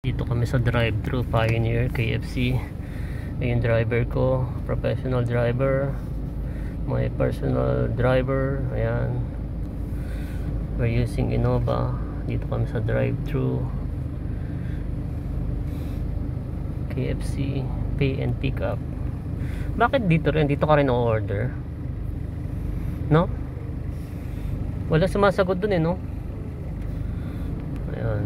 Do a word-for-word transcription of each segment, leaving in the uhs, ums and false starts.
Dito kami sa drive-thru Pioneer K F C. Ayun driver ko, professional driver, my personal driver. Ayan, we're using Innova. Dito kami sa drive-thru K F C pay and pick up. Bakit dito rin? Dito ka rin o-order? No? Wala sumasagot dun eh, no? Ayan.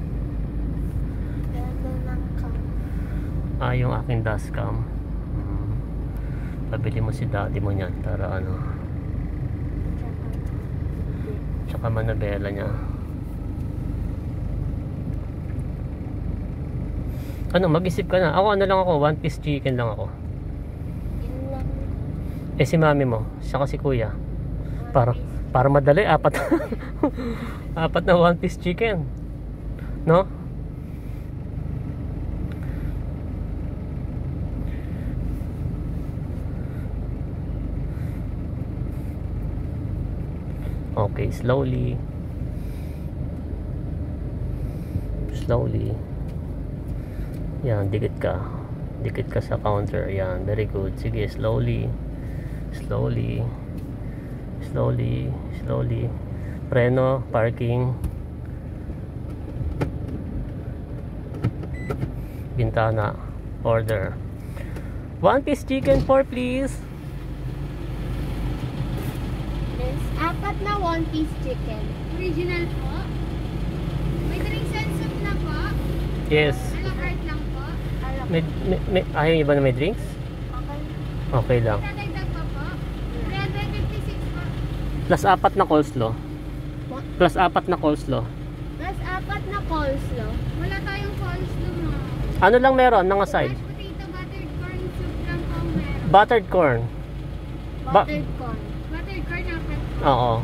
Ah, yung aking dashcam. hmm. Pabili mo si daddy mo niyan para ano, tsaka manabela niya. Ano, mag-isip ka na. Ako ano lang ako, one piece chicken lang ako. Eh si mami mo, saka si kuya, para, para madali, apat apat na one piece chicken, no? Okay, slowly. Slowly. Yan, dikit ka. Dikit ka sa counter. Yan, very good. Sige, slowly. Slowly. Slowly. Slowly. Preno, parking. Bintana. Order. One piece chicken, four please. Apat na one piece chicken. Original po? May drinks and soup na po? Yes. A la carte lang po? May, may, may, ayaw niyo ba na may drinks? Okay. Okay lang. Tatagdag pa po? three hundred fifty-six po. Plus apat na coleslaw. What? Plus apat na coleslaw. Plus apat na coleslaw. Wala tayong coleslaw mo. Ano lang meron? Mga side? Mashed potato, buttered corn soup lang po ang meron. Buttered corn. Ba- Buttered corn. Buttered corn apat po. Oo.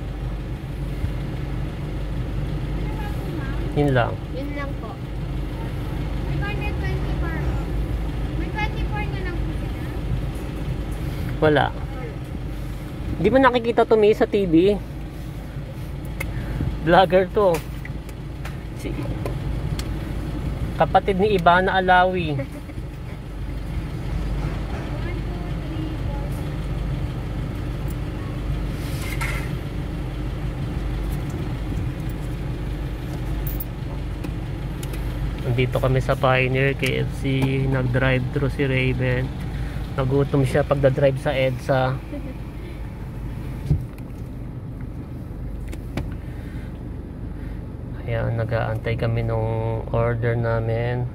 Ano ba po ma'am? Yun lang. Yun lang po. May corner twenty-four po. May twenty-four na lang po sila. Wala. Di mo nakikita to, May, sa T V? Vlogger to. Si kapatid ni Ivana Alawi. Dito kami sa Pioneer K F C. Nag-drive thru si Raven. Nagutom siya pagda-drive sa EDSA. Ayan, nag-aantay kami nung order namin.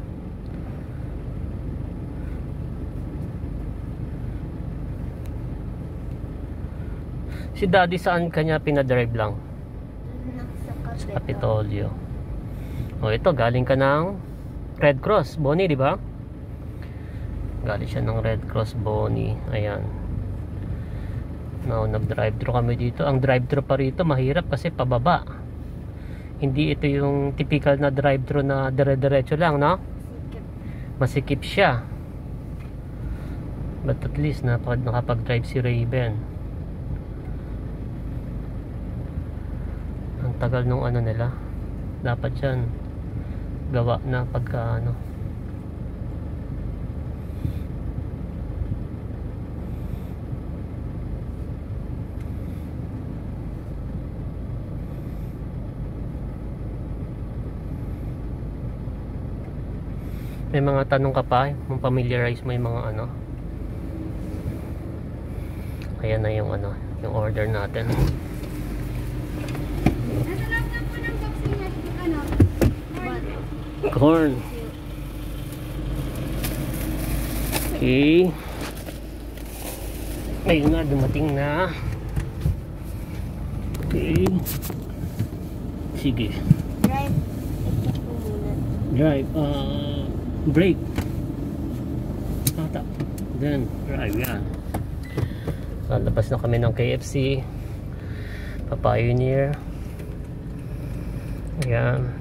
Si daddy saan kanya pinadrive lang? Sa Kapitolyo. O ito, galing ka ng Red Cross Bonnie, di ba? Galing siya ng Red Cross Bonnie. Ayan. Now, nag-drive-thru kami dito. Ang drive-thru pa rito mahirap kasi pababa. Hindi ito yung typical na drive-thru na dire-diretso lang, no? Masikip siya. But at least napag nakapag-drive si Raven. Ang tagal nung ano nila. Dapat yan gawa na pagka ano. May mga tanong ka pa, mong familiarize mo yung mga ano. Ayan na yung ano, yung order natin. Nasa lang na po ng boxing na ano? Corn. Okay. Ayun na, dumating na. Okay. Sige. Drive. Ito po muna. Drive. Uh, brake. Tata. Then, drive yan. Lalabas na kami ng K F C. Pa-Pioneer. Ayan.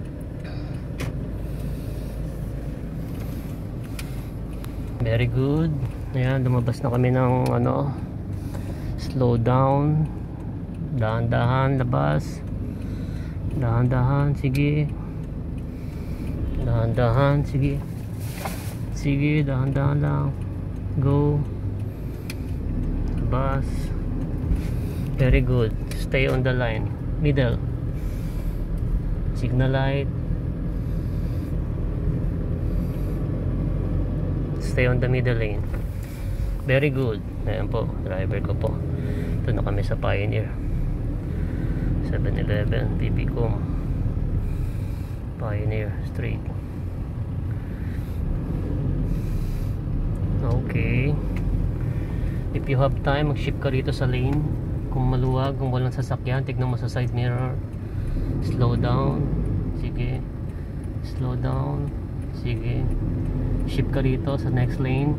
Very good. Ayan, lumabas na kami ng ano, slow down, dahan-dahan labas, dahan-dahan, sige, Dahan-dahan, sige. Sige, dahan-dahan lang. Go. Bus. Very good. Stay on the line. Middle. Signal light. Stay on the middle lane. Very good. Ayan po, driver ko po. Ito na kami sa Pioneer. seven eleven, B B Com. Pioneer Street. Okay. If you have time, mag-shift ka rito sa lane. Kung maluwag, kung walang sasakyan, tignan mo sa side mirror. Slow down. Sige. Slow down. Sige. Shift ka rito sa next lane.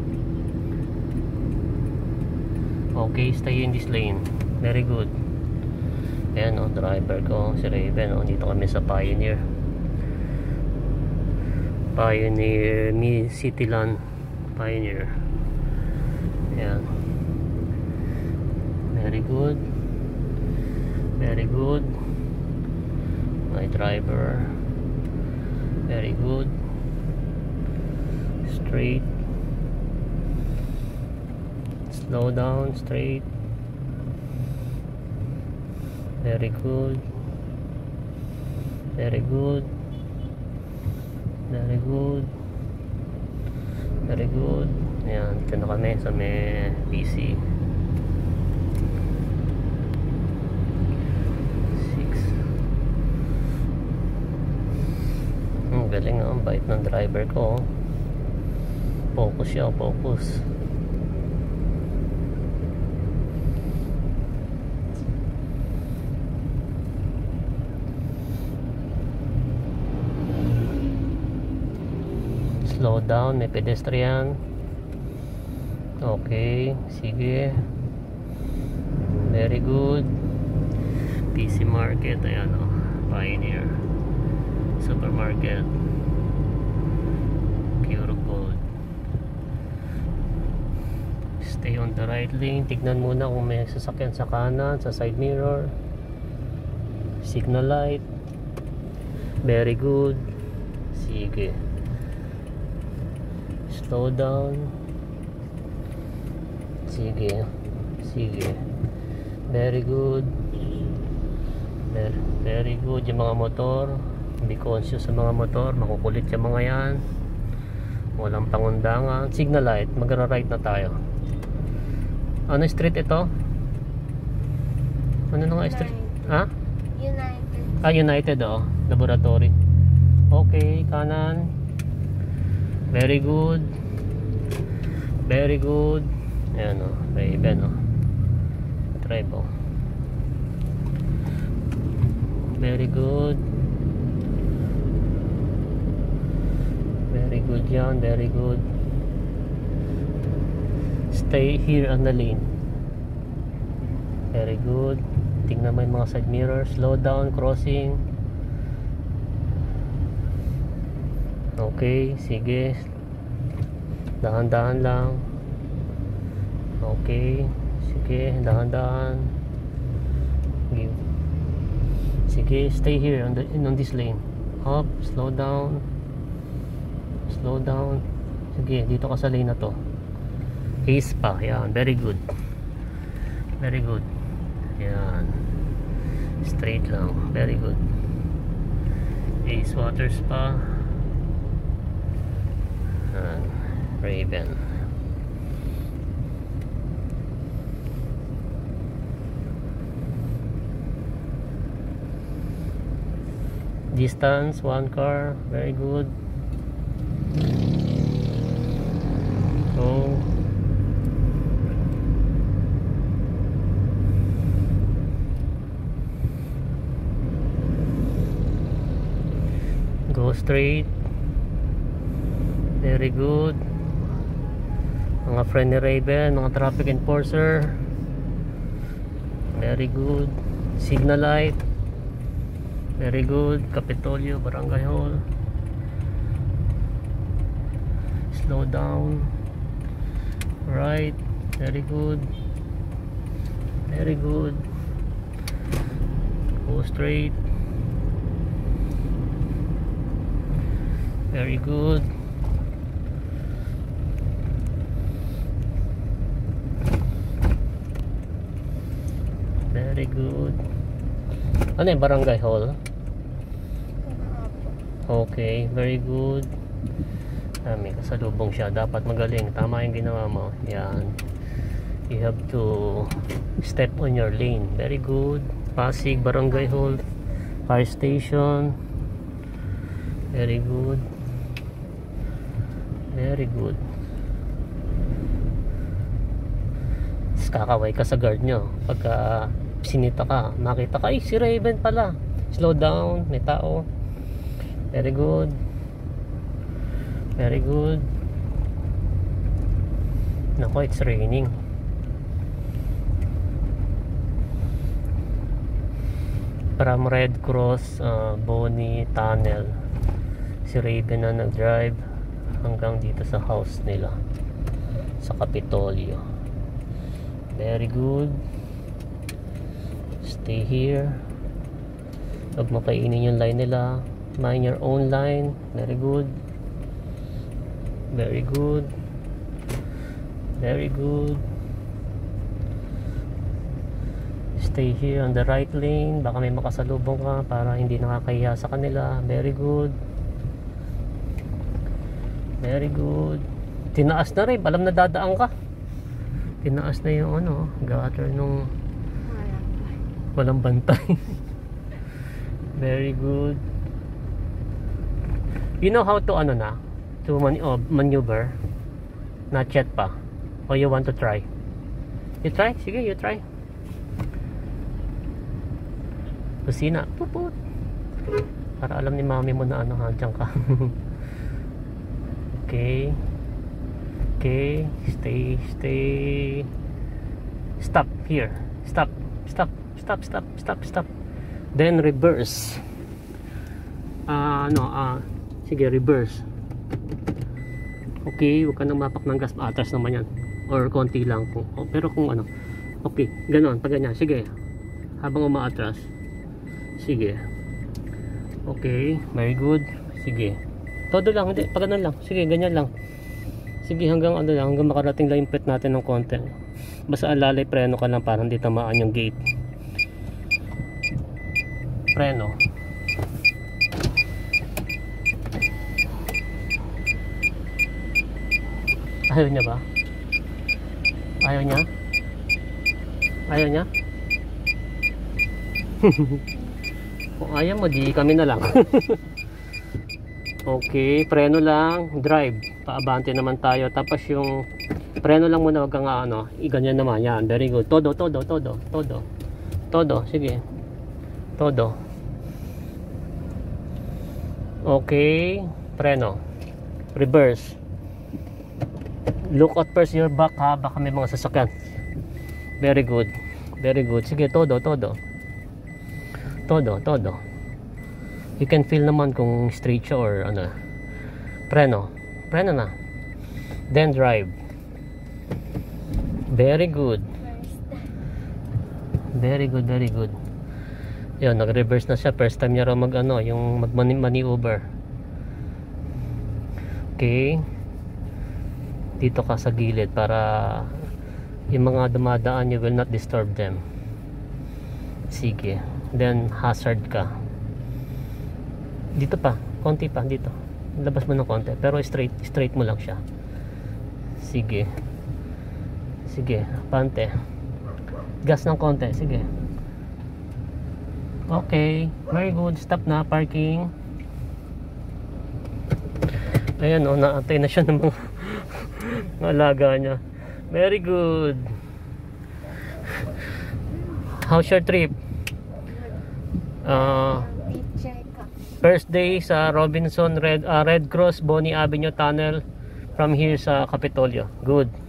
Okay, stay in this lane. Very good. Ayan o, driver ko, si Raven o. Dito kami sa Pioneer. Pioneer Cityland. Pioneer. Ayan. Very good. Very good. My driver. Very good. Straight. Slow down. Straight. Very good. Very good. Very good. Very good. Ayan, ito na kami sa may P C. six. Ang galing, ang bait ng driver ko. Focus siya, focus. Slow down, may pedestrian. Okay, sige. Very good. P C Market, ayan o. Pioneer Supermarket. Pure Gold. Stay on the right lane. Tignan muna kung may sasakyan sa kanan, sa side mirror. Signal light. Very good. Sige. Slow down. Sige. Sige. Very good. Very, very good. Yung mga motor, be conscious sa mga motor. Makukulit yung mga yan. Walang pangundangan. Signal light. Magra-right na tayo. Ano street ito? Ano na nga street? Ha? United. Ah, United oh. Laboratory. Okay, kanan. Very good. Very good. Ayan o, Raven o. Drive o. Very good. Very good yan, very good. Stay here on the lane. Very good. Tingnan mo yung mga side mirror. Slow down, crossing. Okay, sige. Dahan-dahan lang. Okay, sige, dahan-dahan. Give. Sige, stay here on the in on this lane. Up, slow down. Slow down. Sige, dito ka sa lane na to. Ace pa, yan, very good. Very good. Yan. Straight lang, very good. Ace water spa. And Raven. Distance, one car, very good. Go. Go straight. Very good. Mga friend ni Raven, mga traffic enforcer. Very good. Signal light. Very good. Capitolio, Barangay Hall. Slow down. Right. Very good. Very good. Go straight. Very good. Very good. Ano yung barangay hall? Okay, very good. Ah, may kasalubong siya. Dapat magaling. Tama yung ginawa mo. Yan. You have to step on your lane. Very good. Pasig, barangay hall, fire station. Very good. Very good. Kakaway ka sa guard nyo. Pagka sinita ka, makita ka, ay si Raven pala. Slow down, may tao. Very good. Very good. Nako, it's raining. From Red Cross, uh, Bonnie Tunnel, si Raven na nag-drive hanggang dito sa house nila sa Capitolio. Very good. Stay here. Huwag mo kainin yung line nila. Mind your own line. Very good. Very good. Very good. Stay here on the right lane. Baka may makasalubong ka para hindi nakakahiya sa kanila. Very good. Very good. Tinaas na rin. Alam na dadaan ka. Tinaas na yung ano, gutter nung walang bantay. Very good. You know how to ano na? To man oh, maneuver? Not yet pa. Or you want to try? You try? Sige, you try. Kusina. Puput. Para alam ni mami mo na ano, handyan ka. Okay. Okay, stay, stay. Stop here. Stop, stop, stop, stop, stop, stop. Then reverse. Ah, uh, no, ah, uh, sige, reverse. Okay, huwag ka nang mapak ng gas. Atras naman yan. Or konti lang. Kung, oh, pero kung ano. Okay, ganon, pag ganyan. Sige. Habang umaatras. Sige. Okay, very good. Sige. Todo lang, hindi, pag ganun lang. Sige, ganyan lang. Sige, hanggang ano lang, hanggang makarating lang yung pet natin ng konti. Basta alalay, preno ka lang para hindi tamaan yung gate. Preno. Ayaw niya ba? Ayaw niya? Ayaw niya? Kung ayaw mo, di kami na lang. Okay, preno lang, drive. Paabante naman tayo. Tapos yung preno lang muna, wag kang ano, iganyan naman. Yan, very good. Todo, todo, todo, todo. Todo, sige. Todo. Okay, preno. Reverse. Look out first your back ha, baka may mga sasakyan. Very good. Very good. Sige, todo, todo. Todo, todo. You can feel naman kung straight siya or ano. Preno. Preno na. Then drive. Very good. Very good, very good. Yun, nag-reverse na siya. First time niya raw mag ano, yung mag-maneuver. Okay. Dito ka sa gilid para yung mga dumadaan, you will not disturb them. Sige. Then hazard ka. Dito pa, konti pa, dito. Labas mo ng konti, pero straight, straight mo lang siya. Sige. Sige, pante. Gas ng konti, sige. Okay, very good. Stop na, parking. Ayan o, oh, naantay na siya ng mga alaga niya. Very good. How's your trip? Uh, first day sa Robinson Red, uh, Red Cross Bonnie Avenue Tunnel from here sa Capitolio. Good.